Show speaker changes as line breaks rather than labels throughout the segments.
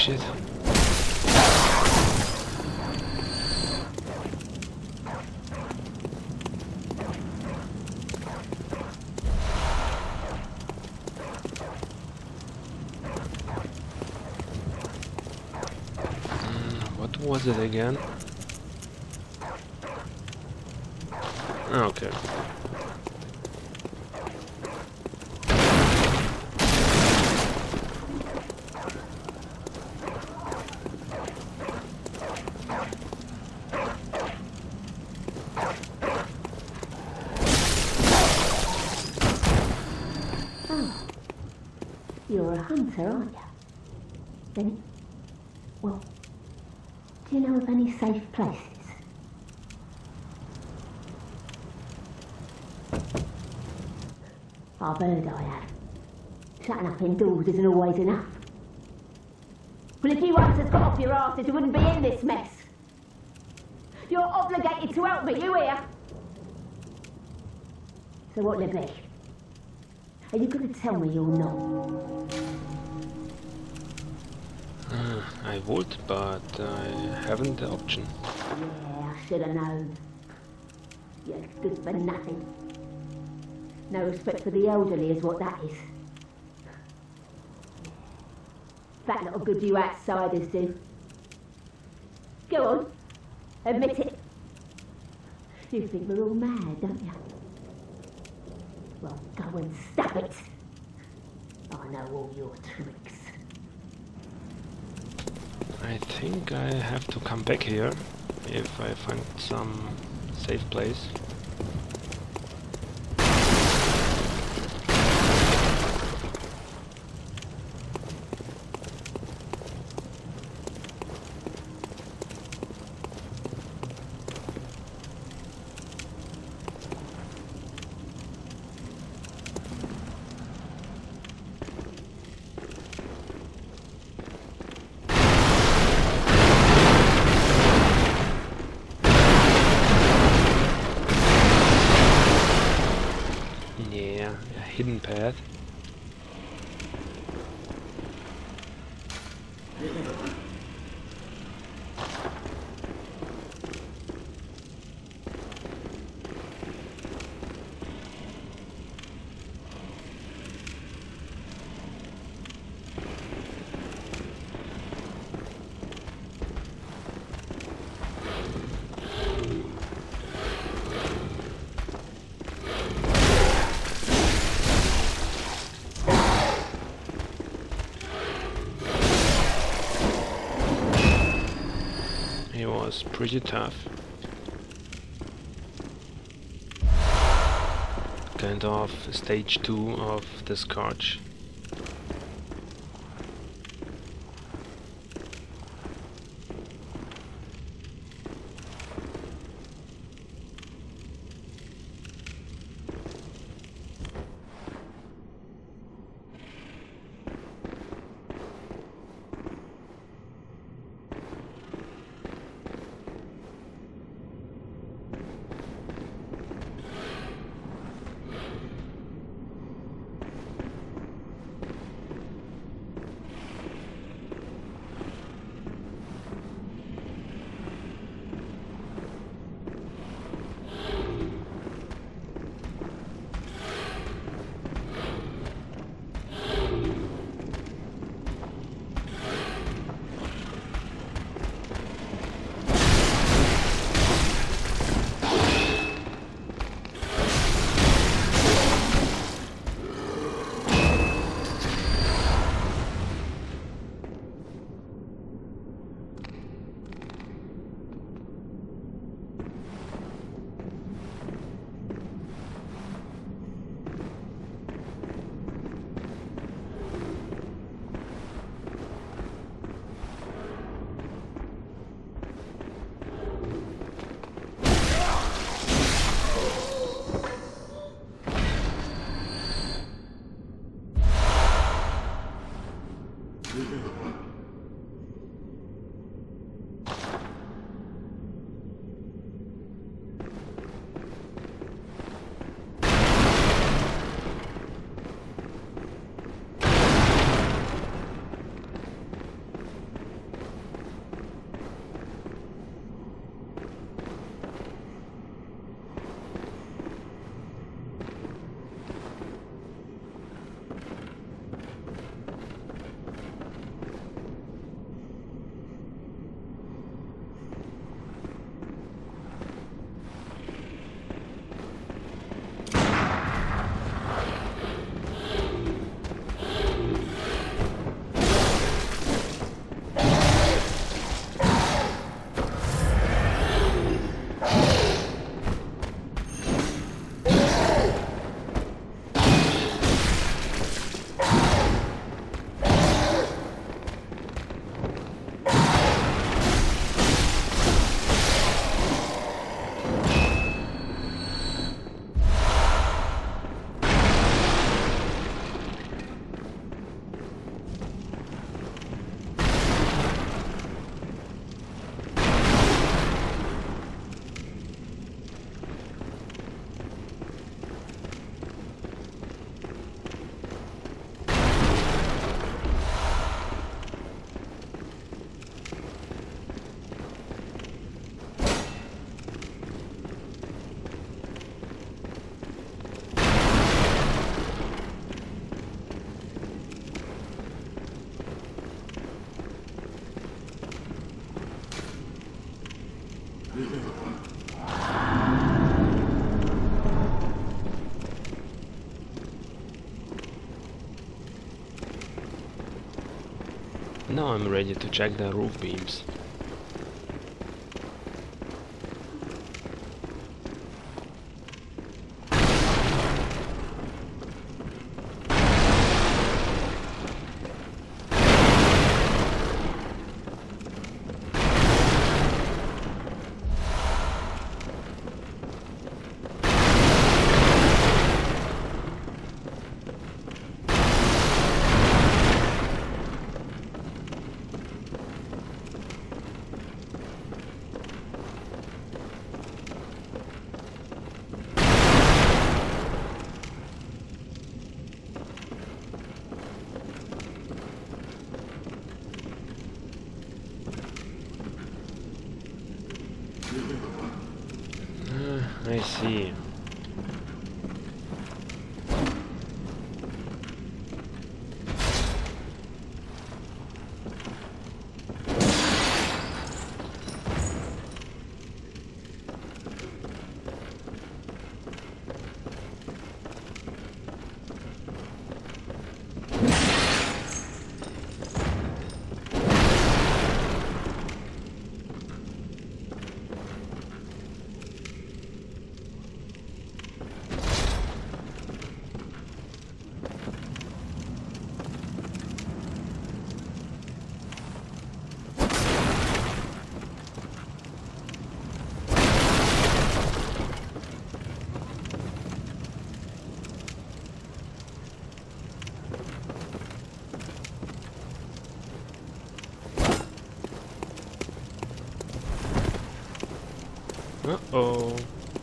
shit. What was it again? Okay.
You're a hunter, aren't you? Then, well, do you know of any safe places? I've heard I have. Shutting up indoors isn't always enough. Well, if you hunters got off your asses, you wouldn't be in this mess. You're obligated to help me, you hear? So what'll it be? Are you going to tell me you're not?
I would, but I haven't the option.
Yeah, I should have known. You're good for nothing. No respect for the elderly is what that is. That little good you outsiders do. Go on, admit it. You think we're all mad, don't you? Well, go and stop it. I know all your tricks.
I think I have to come back here if I find some safe place. Yeah, a hidden path. He was pretty tough. Kind of stage 2 of the Scourge. Now I'm ready to check the roof beams. I see. Uh-oh.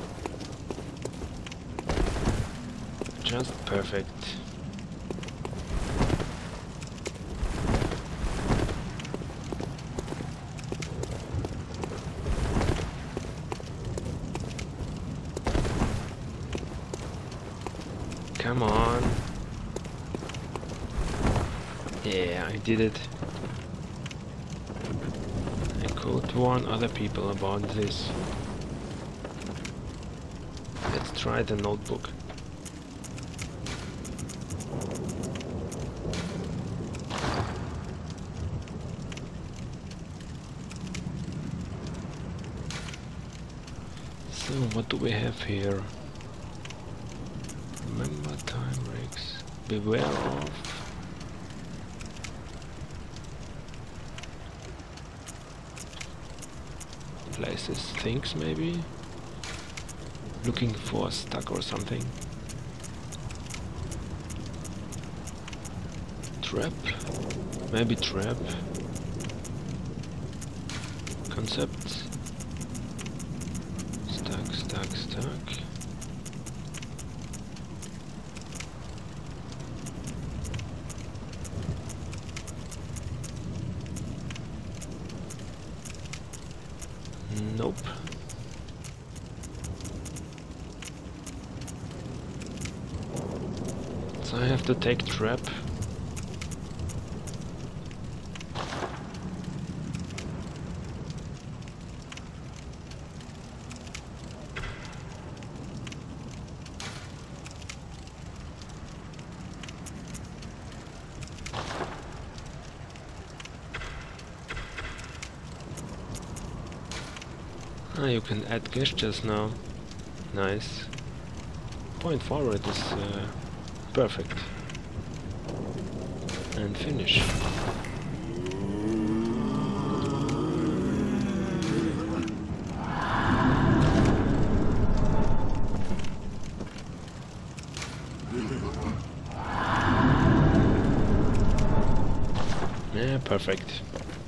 Just perfect. Come on. Yeah, I did it. I could warn other people about this. Let's try the notebook. So, what do we have here? Remember time breaks. Beware of. Places, things maybe? Looking for a stuck or something. Trap? Maybe trap. Concept. Stuck, stuck, stuck. Nope. So I have to take trap. Ah, you can add gestures now. Nice. Point forward is perfect. And finish. Yeah, perfect.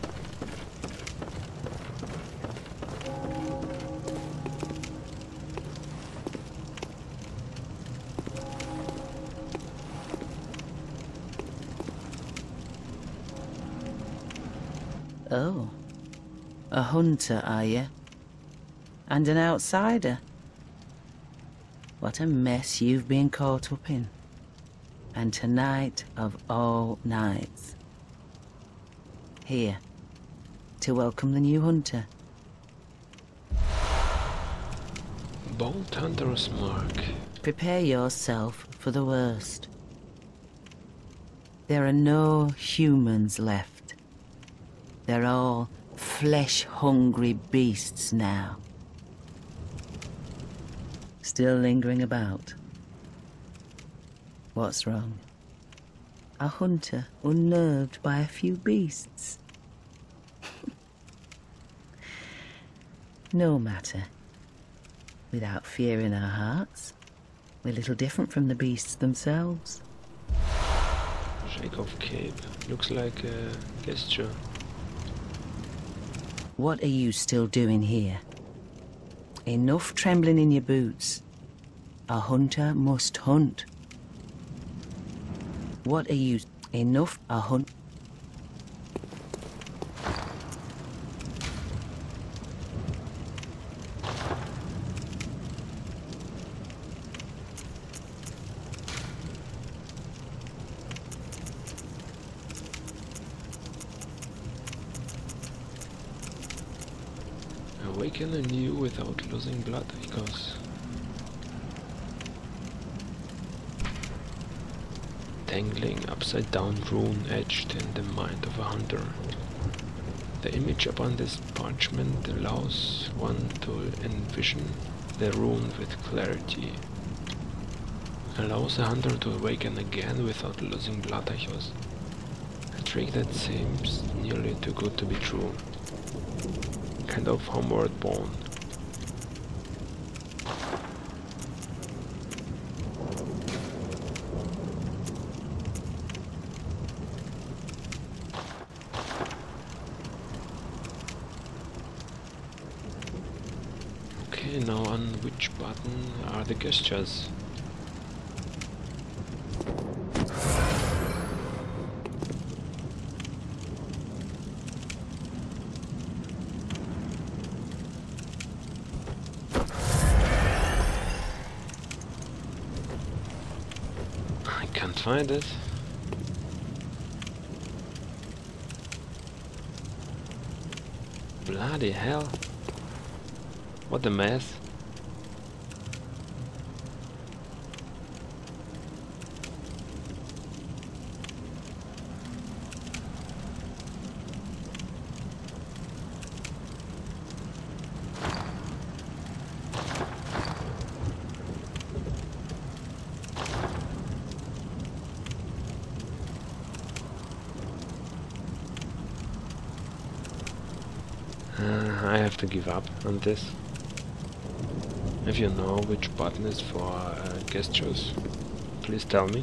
Oh, a hunter, are you? And an outsider? What a mess you've been caught up in. And tonight of all nights. Here, to welcome the new hunter.
Bolt Hunter's Mark.
Prepare yourself for the worst. There are no humans left They're all flesh-hungry beasts now. Still lingering about. What's wrong? A hunter unnerved by a few beasts? No matter. Without fear in our hearts, we're little different from the beasts themselves.
Shake off cape. Looks like a gesture.
What are you still doing here? Enough trembling in your boots. A hunter must hunt. What are you... Enough a hunt...
Awaken anew without losing blood echoes. Tangling upside down rune etched in the mind of a hunter. The image upon this parchment allows one to envision the rune with clarity. Allows a hunter to awaken again without losing blood echoes. A trick that seems nearly too good to be true. Kind of homeward bound. Okay, now on which button are the gestures? I can't find it. Bloody hell. What a mess. I have to give up on this. If you know which button is for gestures, please tell me.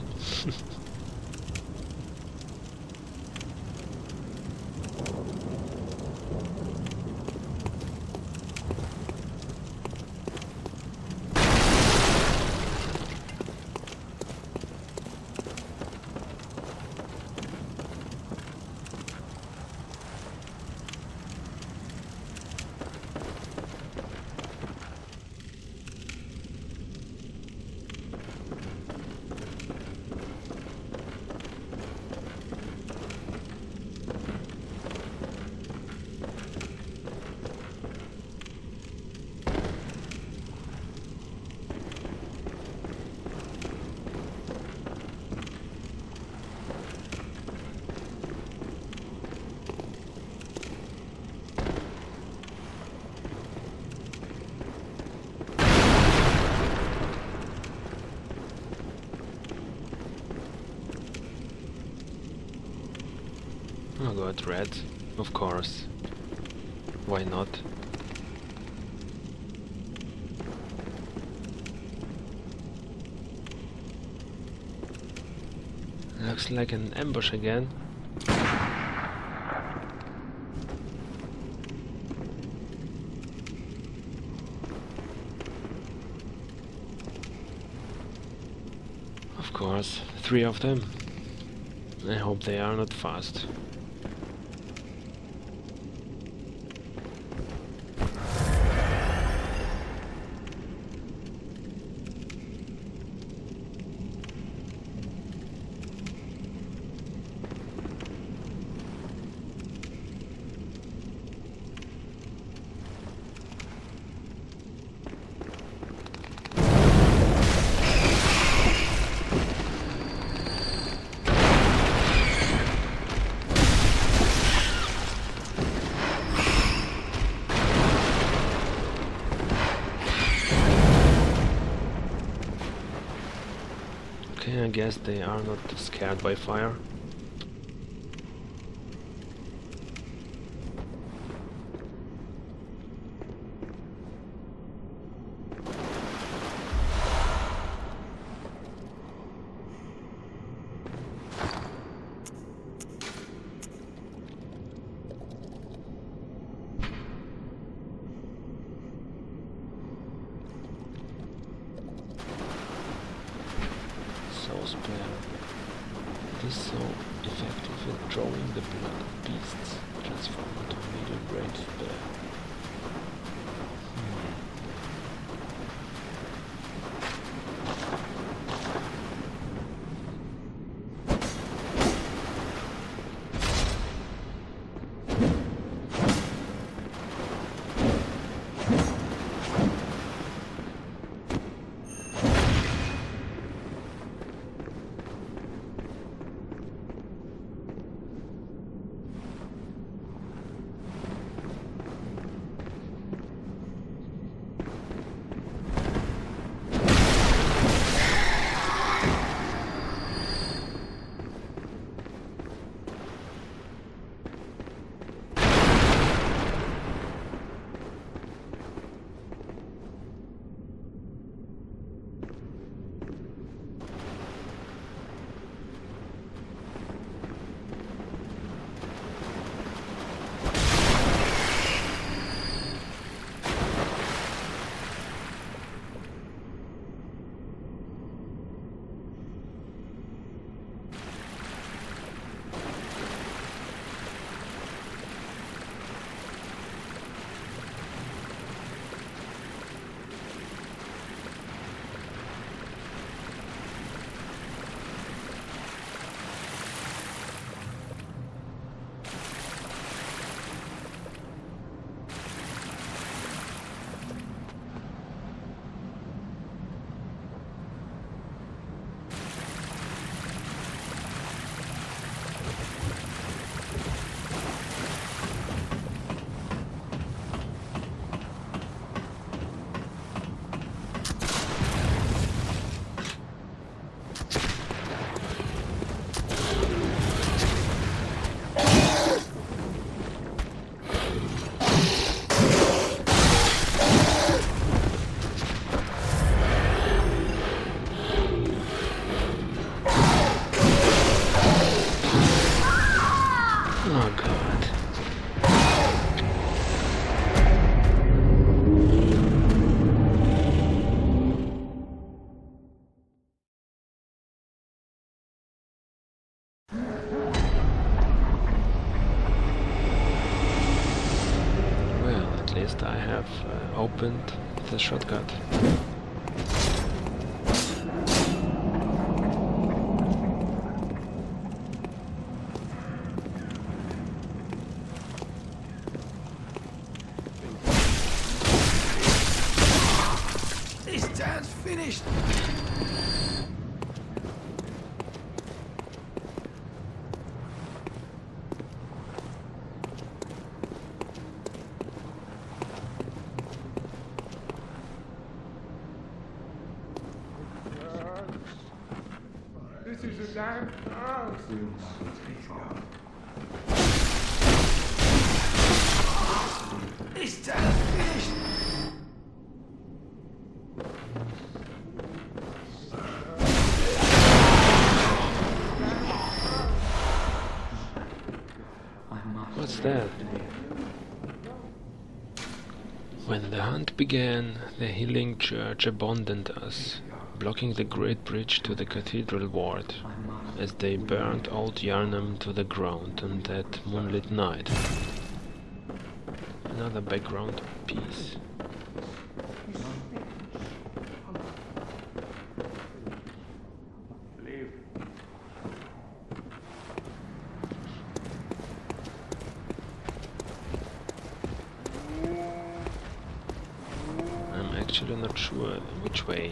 Oh god, red, of course. Why not? Looks like an ambush again. Of course, 3 of them. I hope they are not fast. I guess they are not scared by fire. It is so effective at drawing the blood of beasts, transformed into a medium-range spear. Oh god. Well, at least I have opened the shortcut.
Finished! This is a damn house! It's damn finished!
What's that? When the hunt began, the healing church abandoned us, blocking the great bridge to the cathedral ward, as they burned old Yharnam to the ground on that moonlit night. Another background piece. I'm actually not sure which way.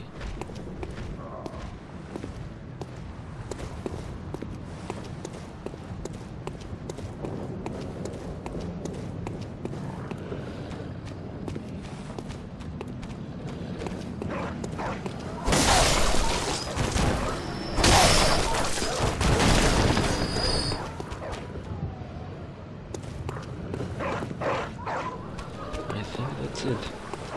that's it.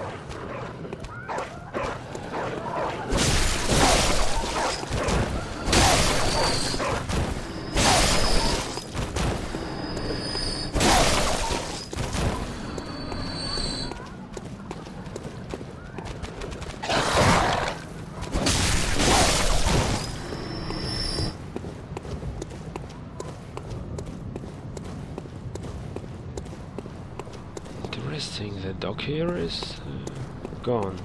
Interesting, the dock here is gone.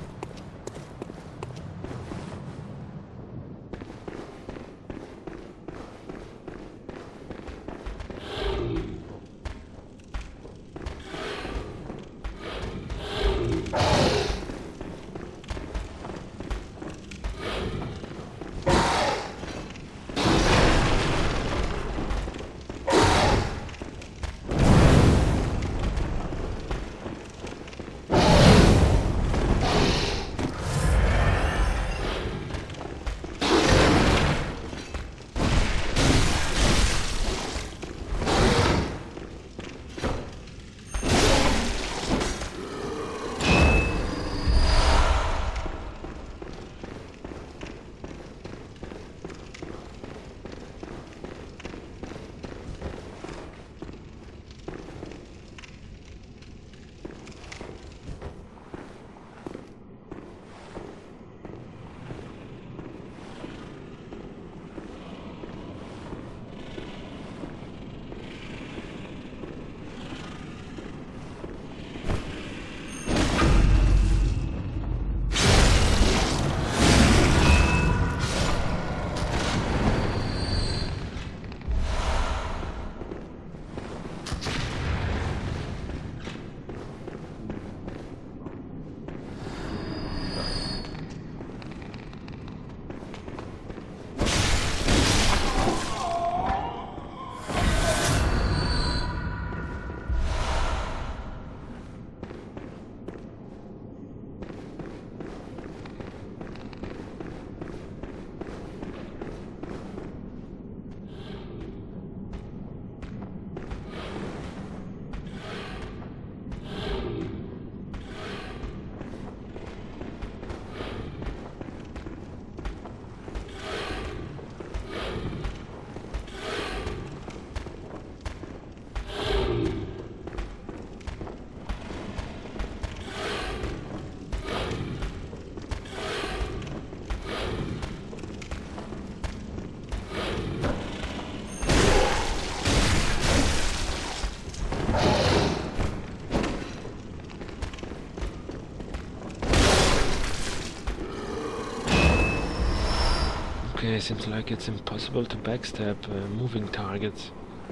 Okay, seems like it's impossible to backstab moving targets.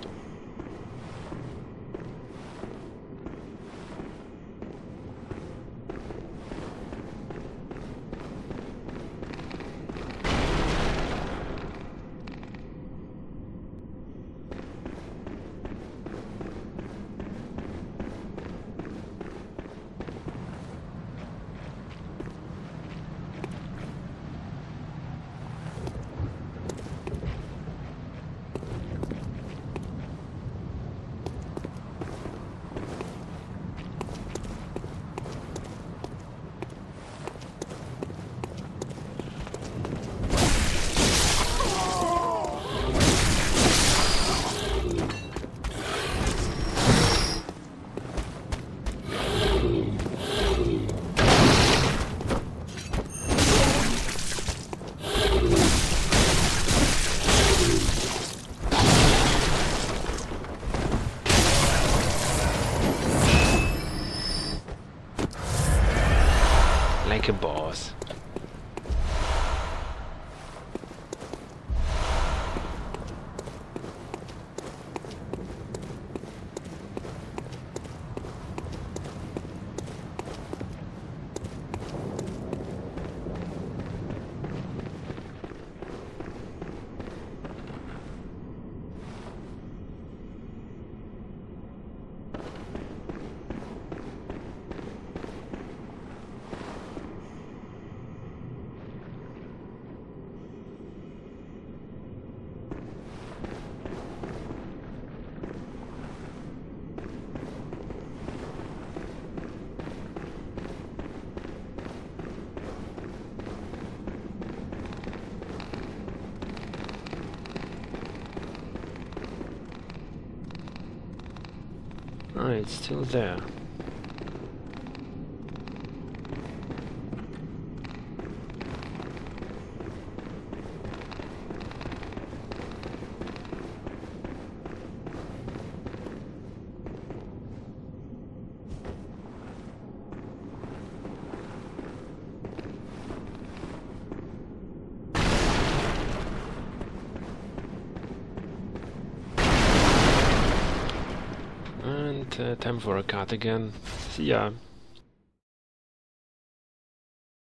Like a boss. Ah, it's still there. And time for a cut again. See ya.